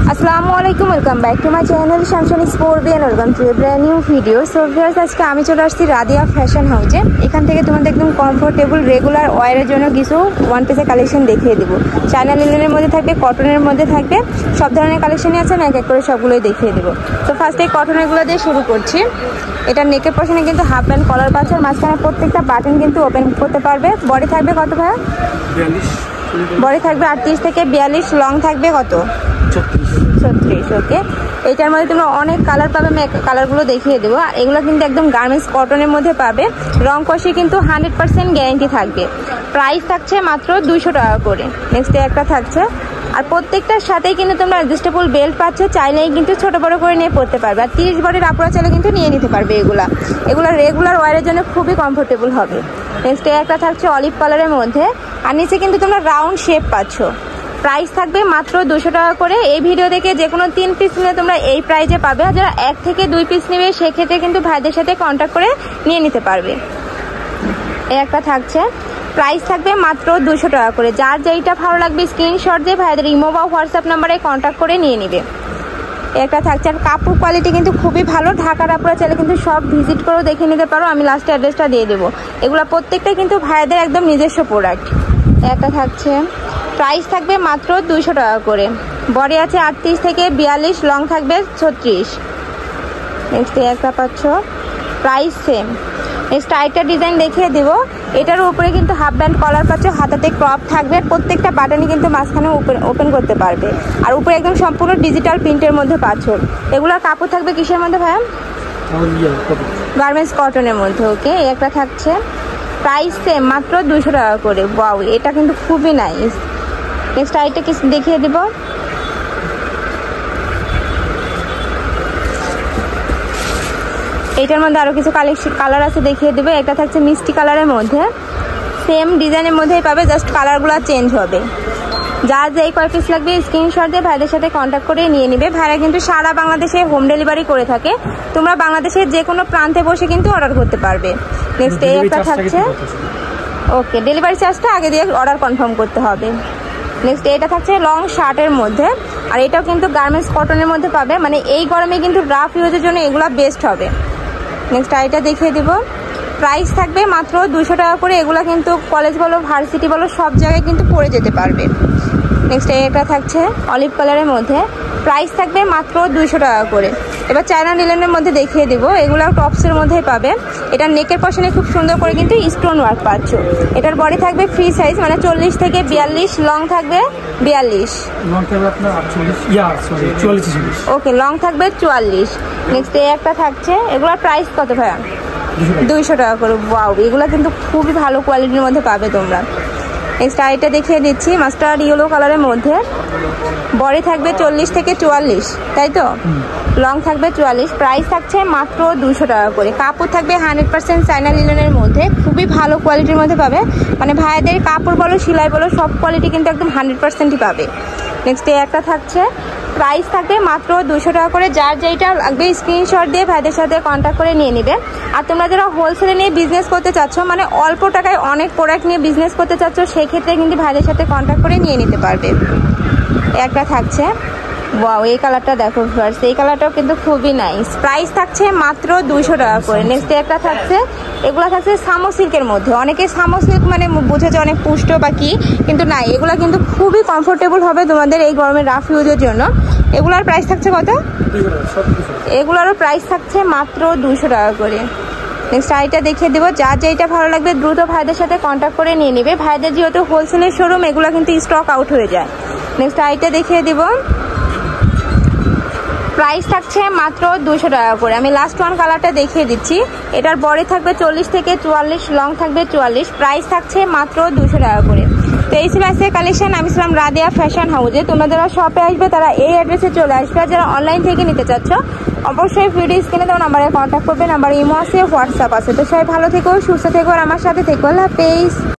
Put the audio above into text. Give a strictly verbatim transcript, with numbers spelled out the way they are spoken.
আসসালামু আলাইকুম, welcome back to my channel Shamsani sport and welcome to a brand new video. So viewers, আজকে আমি চলে আসছি রাদিয়া ফ্যাশন হাউসে। এখান থেকে তোমাদের একদম কমফোর্টেবল রেগুলার ওয়ারের জন্য কিছু ওয়ান পিসের কালেকশন দেখিয়ে দেবো। চায়না লিনেনের মধ্যে থাকবে, কটনের মধ্যে থাকবে, সব ধরনের কালেকশনই আছে। আমি এক এক করে সবগুলোই দেখিয়ে দেবো। তো ফার্স্টে কটনেরগুলো দিয়ে শুরু করছি। এটা নেকের পশনে কিন্তু হাফ প্যান্ট কলার পাচ্ছে, আর মাঝখানে প্রত্যেকটা বাটন কিন্তু ওপেন করতে পারবে। বডি থাকবে কত ভাইয়া? বডি থাকবে আটত্রিশ থেকে বিয়াল্লিশ, লং থাকবে কত? ছত্রিশ। ওকে, এইটার মধ্যে তোমরা অনেক কালার পাবে, আমি কালারগুলো দেখিয়ে দেবো। আর এগুলো কিন্তু একদম গার্মেন্টস কটনের মধ্যে পাবে, রং কষে কিন্তু হান্ড্রেড পার্সেন্ট গ্যারেন্টি থাকবে। প্রাইস থাকছে মাত্র দুইশো টাকা করে। নেক্সট একটা থাকছে, আর প্রত্যেকটার সাথেই কিন্তু তোমরা অ্যাডজাস্টেবল বেল্ট পাচ্ছ, চাইলেই কিন্তু ছোট বড় করে নিয়ে পড়তে পারবে। আর তিরিশ বডির আপুরা চাইলে কিন্তু নিয়ে নিতে পারবে। এগুলা এগুলো রেগুলার ওয়ারের জন্য খুবই কমফোর্টেবল হবে। নেক্সট একটা থাকছে অলিভ কালারের মধ্যে, আর নিচে কিন্তু তোমরা রাউন্ড শেপ পাচ্ছ। প্রাইস থাকবে মাত্র দুশো টাকা করে। এই ভিডিও থেকে যে কোনো তিন পিস নিলে তোমরা এই প্রাইসে পাবে। আর যারা এক থেকে দুই পিস নেবে সেক্ষেত্রে কিন্তু ভাইদের সাথে কন্ট্যাক্ট করে নিয়ে নিতে পারবে। এই একটা থাকছে, প্রাইস থাকবে মাত্র দুশো টাকা করে। যার যেইটা ভালো লাগবে স্ক্রিনশট দিয়ে ভাইদের ইমো বা হোয়াটসঅ্যাপ নাম্বারে কন্ট্যাক্ট করে নিয়ে নিবে। একটা থাকছে, আর কাপড় কোয়ালিটি কিন্তু খুবই ভালো। ঢাকার আপুরা চাইলে কিন্তু সব ভিজিট করেও দেখে নিতে পারো, আমি লাস্টে অ্যাড্রেসটা দিয়ে দেবো। এগুলো প্রত্যেকটাই কিন্তু ভাইদের একদম নিজস্ব প্রোডাক্ট। একটা থাকছে, প্রাইস থাকবে মাত্র দুইশো টাকা করে। বডি আছে আটত্রিশ থেকে বিয়াল্লিশ, লং থাকবে ছত্রিশ। নেক্সট একটা পাচ্ছ, প্রাইস সেম। নেক্সট আরেকটা ডিজাইন দেখিয়ে দিব। এটার উপরে কিন্তু হাফ ব্যান্ড কলার পাচ্ছ, হাতাতে ক্রপ থাকবে, প্রত্যেকটা বাটনই কিন্তু মাঝখানে ওপেন ওপেন করতে পারবে। আর উপরে একদম সম্পূর্ণ ডিজিটাল প্রিন্টের মধ্যে পাচ্ছ। এগুলোর কাপড় থাকবে কিসের মধ্যে ভাইয়া? গার্মেন্টস কটনের মধ্যে। ওকে, একটা থাকছে, প্রাইস সেম মাত্র দুইশো টাকা করে। ওয়াও, এটা কিন্তু খুবই নাইস। নেক্সট আইটা কিছু দেখিয়ে দিব। এইটার মধ্যে আরো কিছু কালেকশন কালার আছে, দেখিয়ে দেবে। এটা থাকছে মিষ্টি কালারের মধ্যে, সেম ডিজাইনের মধ্যেই পাবে, জাস্ট কালারগুলো চেঞ্জ হবে। যার যেই কয় পিস লাগবে স্ক্রিনশট দিয়ে ভাইদের সাথে কন্ট্যাক্ট করে নিয়ে নিবে। ভাইরা কিন্তু সারা বাংলাদেশে হোম ডেলিভারি করে থাকে। তোমরা বাংলাদেশের যে কোনো প্রান্তে বসে কিন্তু অর্ডার করতে পারবে। নেক্সট এই একটা থাকছে, ওকে, ডেলিভারি চার্জটা আগে দিয়ে অর্ডার কনফার্ম করতে হবে। নেক্সট এটা থাকছে লং শার্টের মধ্যে, আর এটাও কিন্তু গার্মেন্টস কটনের মধ্যে পাবে। মানে এই গরমে কিন্তু রাফ ইউজের জন্য এগুলো বেস্ট হবে। নেক্সট আইটা দেখিয়ে দিব। প্রাইস থাকবে মাত্র দুশো টাকা করে। এগুলো কিন্তু কলেজ বলো, ভার্সিটি বলো, সব জায়গায় কিন্তু পরে যেতে পারবে। নেক্সট এটা থাকছে অলিভ কালারের মধ্যে, প্রাইস থাকবে মাত্র দুইশো টাকা করে। এবার চায়না লিনেনের মধ্যে দেখিয়ে দেবো। এগুলো টপসের মধ্যেই পাবে। এটার নেকের পশনে খুব সুন্দর করে কিন্তু স্টোন ওয়ার্ক পাচ্ছ। এটার বডি থাকবে ফ্রি সাইজ, মানে চল্লিশ থেকে বিয়াল্লিশ, লং থাকবে বিয়াল্লিশ, ওকে, লং থাকবে চুয়াল্লিশ। নেক্সট এই একটা থাকছে, এগুলোর প্রাইস কত ভাইয়া? দুইশো টাকা করে। ওয়াও, এগুলো কিন্তু খুবই ভালো কোয়ালিটির মধ্যে পাবে তোমরা। নেক্সট আইটা দেখিয়ে দিচ্ছি, মাস্টার্ড ইয়েলো কালারের মধ্যে। বডি থাকবে চল্লিশ থেকে চুয়াল্লিশ, তাই তো? লং থাকবে চুয়াল্লিশ। প্রাইস থাকছে মাত্র দুশো টাকা করে। কাপড় থাকবে হান্ড্রেড পার্সেন্ট চায়না লিনেনের মধ্যে, খুবই ভালো কোয়ালিটির মধ্যে পাবে। মানে ভাইদের কাপড় বলো, সেলাই বলো, সব কোয়ালিটি কিন্তু একদম হান্ড্রেড পার্সেন্টই পাবে। নেক্সট এই একটা থাকছে, প্রাইস থাকবে মাত্র দুশো টাকা করে। যার যেইটা লাগবে স্ক্রিনশট দিয়ে ভাইদের সাথে কন্ট্যাক্ট করে নিয়ে নিবে। আর তোমরা যারা হোলসেলে নিয়ে বিজনেস করতে চাচ্ছ, মানে অল্প টাকায় অনেক প্রোডাক্ট নিয়ে বিজনেস করতে চাচ্ছ, সেক্ষেত্রে কিন্তু ভাইদের সাথে কন্ট্যাক্ট করে নিয়ে নিতে পারবে। একটা থাকছে, ওয়াও, এই কালারটা দেখো ফার্স্ট, এই কালারটাও কিন্তু খুবই নাইস। প্রাইস থাকছে মাত্র দুইশো টাকা করে। নেক্সট একটা থাকছে, এগুলো থাকছে সামো সিল্কের মধ্যে। অনেকে সামো সিল্ক মানে বুঝেছে অনেক পুষ্ট বা কি, কিন্তু না, এগুলো কিন্তু খুবই কমফোর্টেবল হবে তোমাদের এই গরমের রাফ ইউজের জন্য। এগুলোর প্রাইস থাকছে কত? এগুলোরও প্রাইস থাকছে মাত্র দুইশো টাকা করে। নেক্সট আইটা দেখিয়ে দেবো। যার যেইটা ভালো লাগবে দ্রুত ভাইদের সাথে কন্ট্যাক্ট করে নিয়ে নেবে। ভাইদের যেহেতু হোলসেলের শোরুম, এগুলো কিন্তু স্টক আউট হয়ে যায়। নেক্সট আইটা দেখিয়ে দিব। প্রাইস থাকছে মাত্র দুশো টাকা করে। আমি লাস্ট ওয়ান কালারটা দেখিয়ে দিচ্ছি। এটার বডি থাকবে চল্লিশ থেকে চুয়াল্লিশ, লং থাকবে চুয়াল্লিশ। প্রাইস থাকছে মাত্র দুশো টাকা করে। তো এই ছিল আজকের কালেকশন। আমি ছিলাম রাদিয়া ফ্যাশন হাউসে। তোমরা যারা শপে আসবে তারা এই অ্যাড্রেসে চলে আসবে। আর যারা অনলাইন থেকে নিতে চাচ্ছ, অবশ্যই ভিডিও স্ক্রিনে দেওয়া নাম্বারে কন্ট্যাক্ট করবে। নাম্বার ইমো আছে, হোয়াটসঅ্যাপ আছে। তো সবাই ভালো থেকো, সুস্থ থেকো, আর আমার সাথে থেকো। আল্লাহ হাফেজ।